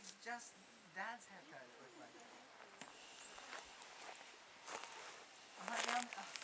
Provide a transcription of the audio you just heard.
just Dad's haircut look like? I'm not down.